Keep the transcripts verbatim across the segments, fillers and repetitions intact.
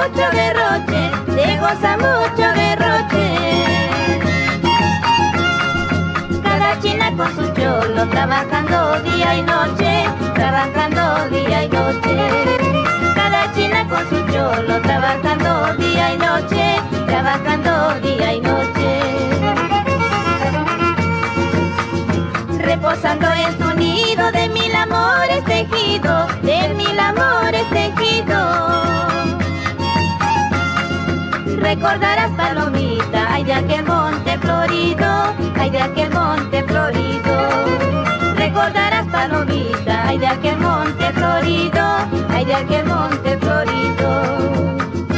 mucho derroche, se goza mucho derroche. Cada china con su cholo, trabajando día y noche, trabajando día y noche. Cada china con su cholo, trabajando día y noche, trabajando día y noche. Reposando en su nido, de mil amores tejido, de mil amores tejido. Recordarás, palomita, ay de aquel monte florido, ay de aquel monte florido. Recordarás, palomita, ay de aquel monte florido, ay de aquel monte florido.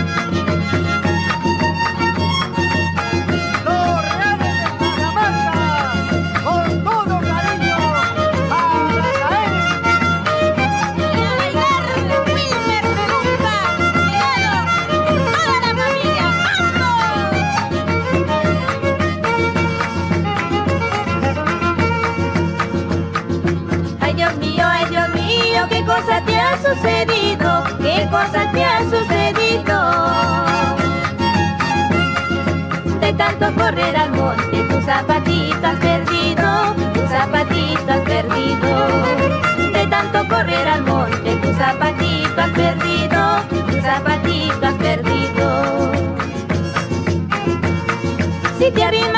¿Qué cosa te ha sucedido? ¿Qué cosa te ha sucedido? De tanto correr al monte, tus zapatitos has perdido, tus zapatitos has perdido. De tanto correr al monte, tus zapatitos has perdido, tus zapatitos has perdido. Si te arrimas